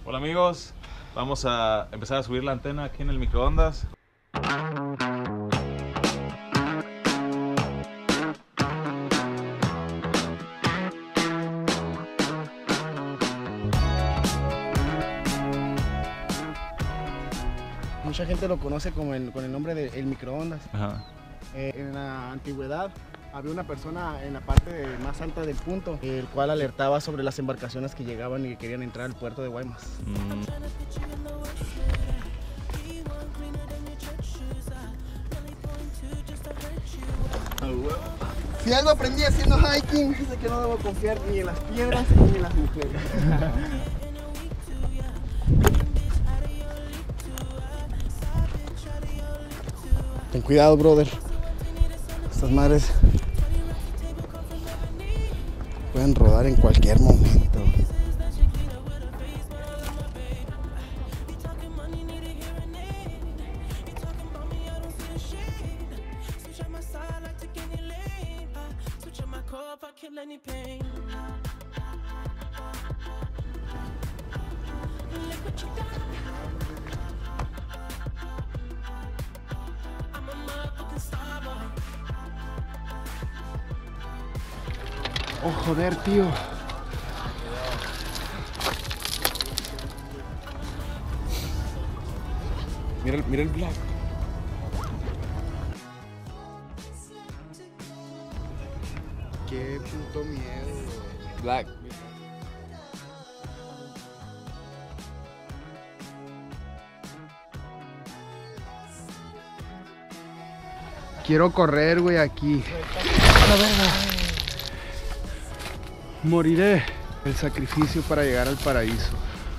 Hola amigos, vamos a empezar a subir la antena aquí en el microondas. Mucha gente lo conoce con el nombre de el microondas. Ajá. En la antigüedad había una persona en la parte más alta del punto, el cual alertaba sobre las embarcaciones que llegaban y que querían entrar al puerto de Guaymas. Si algo aprendí haciendo hiking es de que no debo confiar ni en las piedras ni en las mujeres. Ten cuidado, brother. Estas madres pueden rodar en cualquier momento. Oh, joder, tío. Mira el black. Qué puto miedo, güey. Black. Quiero correr, güey, aquí. A la verga. Moriré. El sacrificio para llegar al paraíso.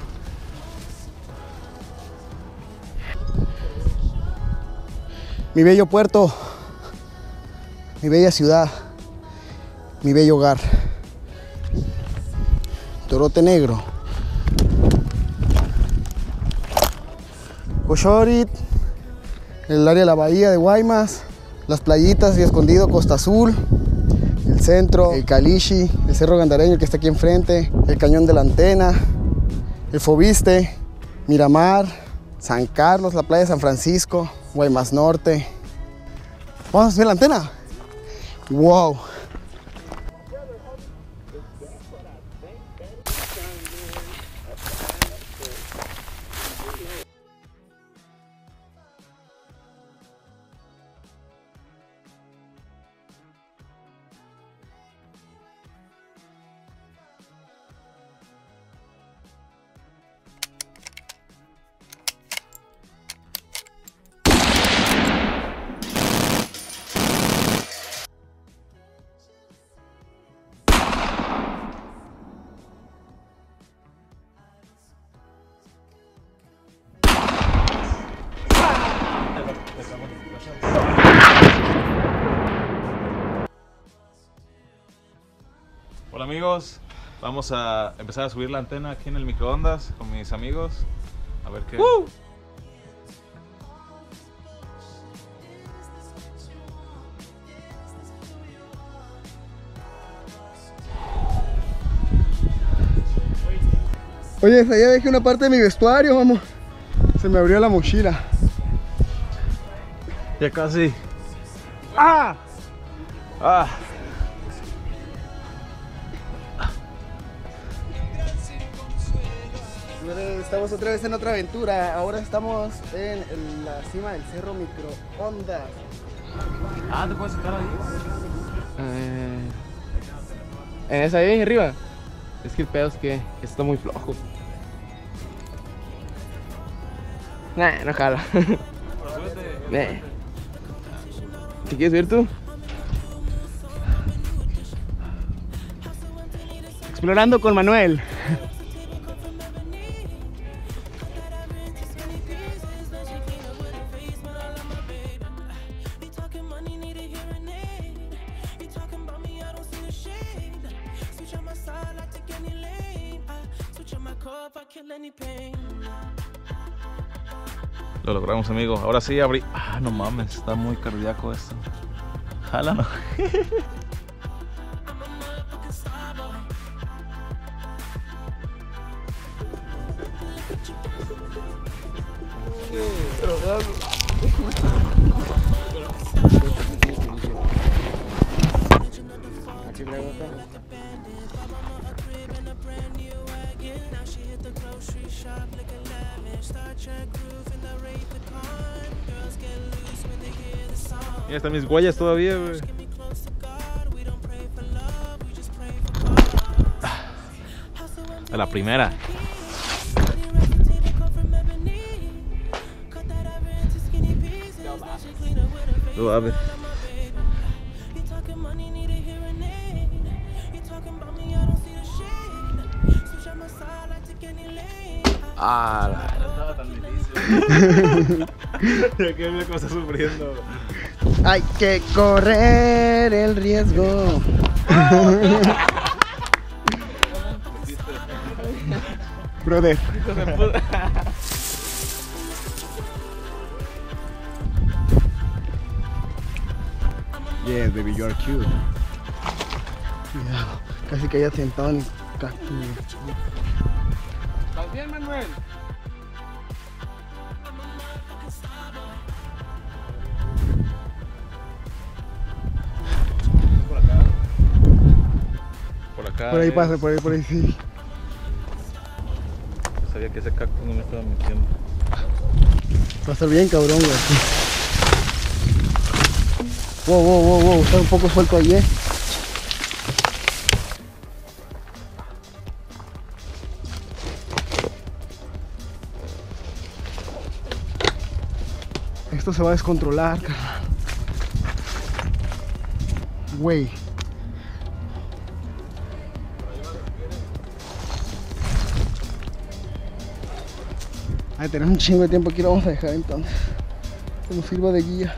Mi bello puerto, mi bella ciudad, mi bello hogar. Torote Negro. Cochorit, el área de la bahía de Guaymas, las playitas y Escondido, Costa Azul, el centro, el Calichi, el Cerro Gandareño que está aquí enfrente, el Cañón de la Antena, el Fobiste, Miramar, San Carlos, la playa de San Francisco, Guaymas Norte. Vamos a subir la antena. Wow. Hola amigos, vamos a empezar a subir la antena aquí en el microondas con mis amigos. A ver qué... Oye, allá dejé una parte de mi vestuario, vamos. Se me abrió la mochila. Ya casi. ¡Ah! ¡Ah! Estamos otra vez en otra aventura. Ahora estamos en la cima del cerro microondas. Ah, ¿te puedes sentar ahí? En esa ahí arriba. Es que el pedo es que está muy flojo. Nah, no jala. Nah. ¿Te quieres subir tú? Explorando con Manuel. Lo logramos, amigo. Ahora sí abrí. Ah, no mames, está muy cardíaco esto. Jala, no. Aquí traigo otra. Mira, están mis huellas todavía, güey. A la primera. Tú, a ver. Ah, No estaba tan difícil. Ya que me está sufriendo. Hay que correr el riesgo. Brother. yeah, baby, you are cute. Cuidado, casi que haya sentado en el cactus. ¿Estás bien, Manuel? Por acá. Por acá. Por ahí es- pasa, por ahí sí. Sabía que ese cactus no me estaba metiendo. Va a estar bien cabrón, güey. Wow, está un poco suelto ahí, Esto se va a descontrolar, carnal. Güey. Ay, tenemos un chingo de tiempo aquí, lo vamos a dejar entonces. Que nos sirva de guía.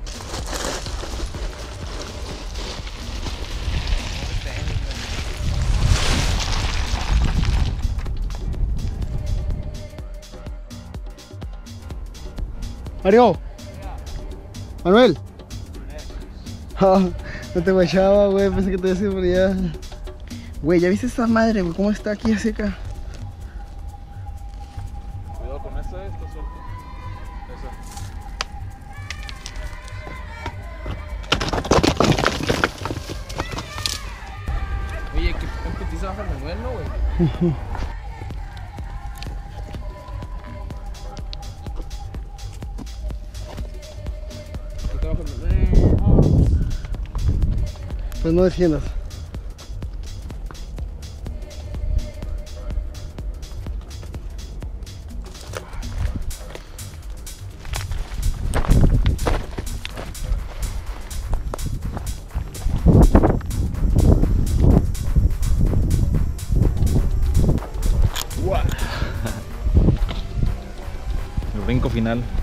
Mario. Manuel. Ah, no te guachaba, güey, pensé que te ibas a ir por allá. Güey, ¿ya viste esta madre, güey? ¿Cómo está aquí seca? Cuidado con esa, está suelto. Esa. Oye, ¿qué putiza baja Manuel, no, güey? ¿Qué baja Manuel? Pues no defiendas. El brinco final.